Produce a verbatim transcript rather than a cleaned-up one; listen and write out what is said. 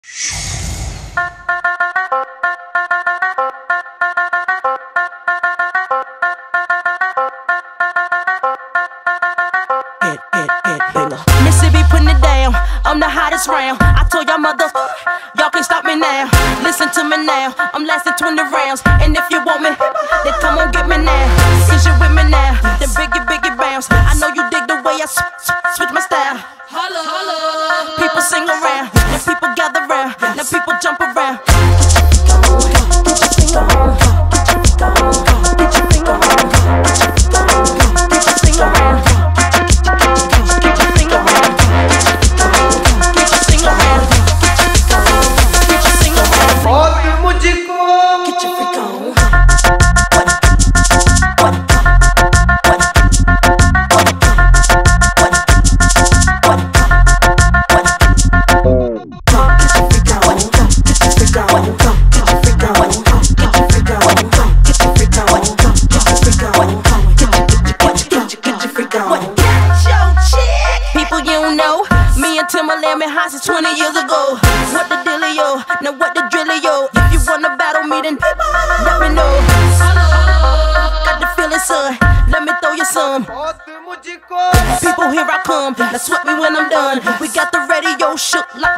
Mississippi putting it down, I'm the hottest round. I told y'all mother, y'all can't stop me now. Listen to me now, I'm lasting twenty rounds. And if you want me, then come on get me now. Since you with me now, then biggie biggie bounce. I know you dig the way I sw sw switch my style. Holla, holla. People sing around, now people gather round, now people jump around. Since twenty years ago, what the dealio? Now what the drillio? If you wanna battle me, then let me know. Got the feeling, son. Let me throw you some. People, here I come. Now sweat me when I'm done. We got the radio shook like